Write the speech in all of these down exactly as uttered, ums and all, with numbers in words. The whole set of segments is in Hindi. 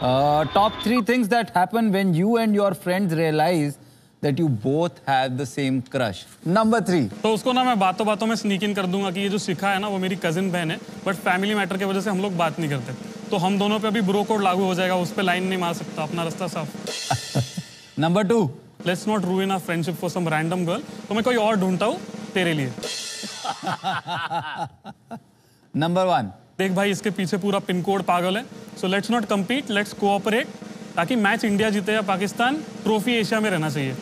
Uh, top three things that happen when you and your friends realize that you both have the same crush. Number three. तो उसको ना मैं बातों बातों में स्नीक इन कर दूंगा कि ये जो सिखा है ना वो मेरी कजिन बहन है, बट फैमिली मैटर की वजह से हम लोग बात नहीं करते, तो हम दोनों पे अभी ब्रो कोड लागू हो जाएगा, उस पे लाइन नहीं मार सकता, अपना रास्ता साफ। Number two. Let's not ruin our friendship for some random girl. तो मैं कोई और ढूंढता हूँ तेरे लिए। Number one. देख भाई, इसके पीछे पूरा पिन कोड पागल है, so let's not compete, let's cooperate, ताकि मैच इंडिया जीते या पाकिस्तान, ट्रॉफी एशिया में रहना चाहिए।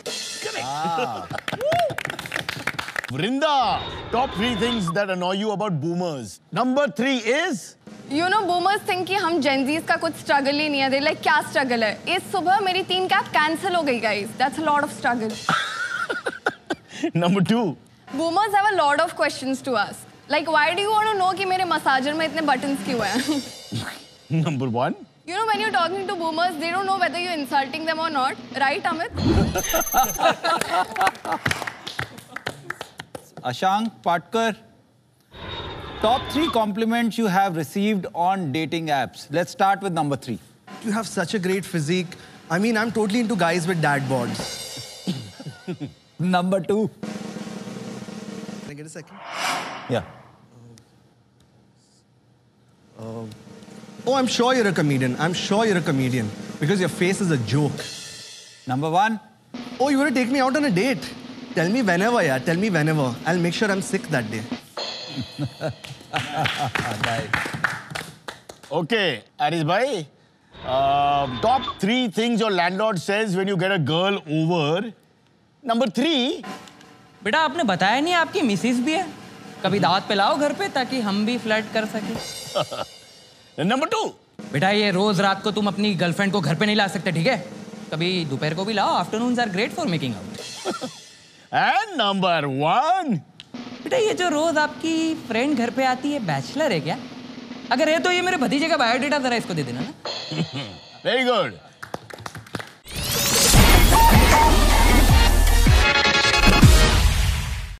Vrinda, top three things that annoy you about boomers. Number three is You know, boomers think कि हम Gen Zs का कुछ struggle ही नहीं है। They're like, क्या struggle है? इस सुबह मेरी तीन कैब cancel हो गई, guys. That's a lot of struggle. Number two. Boomers have a lot of questions to ask. Like, why do you want to know कि मेरे massager में इतने buttons क्यों हैं? Number one. You know, when you're talking to boomers, they don't know whether you're insulting them or not. Right, Amit? Ashank Patkar. Top three compliments you have received on dating apps. Let's start with number three. You have such a great physique. I mean, I'm totally into guys with dad bods. Number two. Can I get a second? Yeah. Uh, oh, I'm sure you're a comedian. I'm sure you're a comedian. Because your face is a joke. Number one. Oh, you want to take me out on a date? Tell me whenever, yeah. Tell me whenever. I'll make sure I'm sick that day. Okay, Aris bhai. Uh, top three things your landlord says when you get a girl over. Number three. बेटा आपने बताया नहीं आपकी मिसेस भी है, कभी दावत पे लाओ घर पे ताकि हम भी फ्लर्ट कर सके। Number two. बेटा ये रोज रात को तुम अपनी गर्लफ्रेंड को घर पे नहीं ला सकते, ठीक है? कभी दोपहर को भी लाओ, afternoons are great for making out. And number one. बेटा ये जो रोज आपकी फ्रेंड घर पे आती है, बैचलर है क्या? अगर है तो ये मेरे भतीजे का बायोडेटा जरा इसको दे देना ना। Very good.